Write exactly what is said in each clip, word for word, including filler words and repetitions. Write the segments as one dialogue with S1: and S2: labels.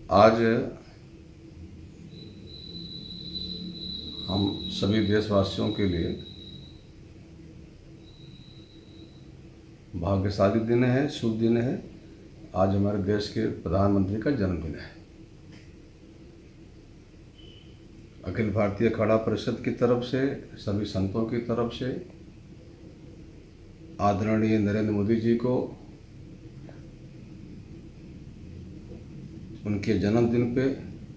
S1: आज हम सभी देशवासियों के लिए भाग्यशाली दिन है, शुभ दिन है। आज हमारे देश के प्रधानमंत्री का जन्मदिन है। अखिल भारतीय अखाड़ा परिषद की तरफ से, सभी संतों की तरफ से आदरणीय नरेंद्र मोदी जी को उनके जन्मदिन पे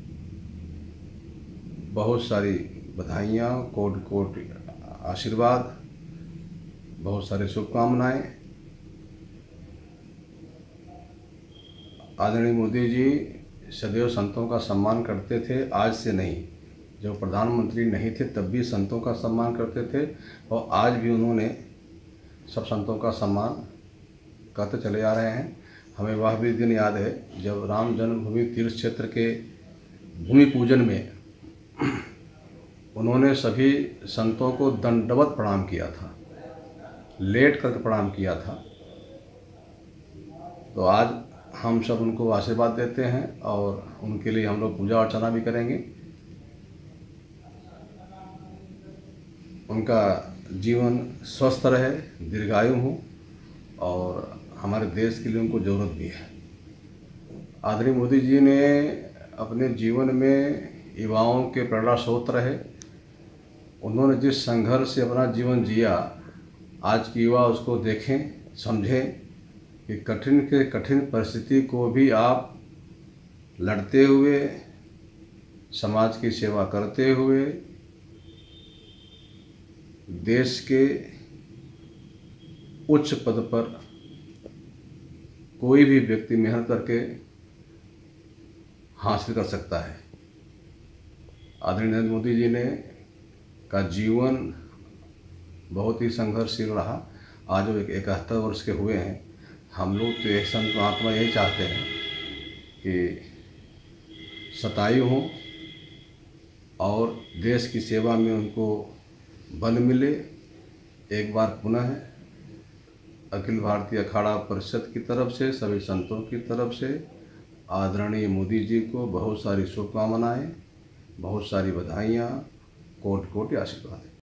S1: बहुत सारी बधाइयाँ, कोटि कोटि आशीर्वाद, बहुत सारी शुभकामनाएं। आदरणीय मोदी जी सदैव संतों का सम्मान करते थे, आज से नहीं। जब प्रधानमंत्री नहीं थे तब भी संतों का सम्मान करते थे और आज भी उन्होंने सब संतों का सम्मान करते चले आ रहे हैं। हमें वह भी दिन याद है जब राम जन्मभूमि तीर्थ क्षेत्र के भूमि पूजन में उन्होंने सभी संतों को दंडवत प्रणाम किया था, लेट कर प्रणाम किया था। तो आज हम सब उनको आशीर्वाद देते हैं और उनके लिए हम लोग पूजा अर्चना भी करेंगे। उनका जीवन स्वस्थ रहे, दीर्घायु हो और हमारे देश के लिए उनको ज़रूरत भी है। आदरणीय मोदी जी ने अपने जीवन में युवाओं के प्रेरणा स्रोत रहे। उन्होंने जिस संघर्ष से अपना जीवन जिया, आज की युवा उसको देखें, समझें कि कठिन के कठिन परिस्थिति को भी आप लड़ते हुए, समाज की सेवा करते हुए, देश के उच्च पद पर कोई भी व्यक्ति मेहनत करके हासिल कर सकता है। आदरणीय नरेंद्र मोदी जी ने का जीवन बहुत ही संघर्षशील रहा। आज वो एक इकहत्तर वर्ष के हुए हैं। हम लोग तो एक संत महात्मा यही चाहते हैं कि शतायु हों और देश की सेवा में उनको बल मिले। एक बार पुनः अखिल भारतीय अखाड़ा परिषद की तरफ से, सभी संतों की तरफ से आदरणीय मोदी जी को बहुत सारी शुभकामनाएं, बहुत सारी बधाइयाँ, कोटि कोटि आशीर्वाद।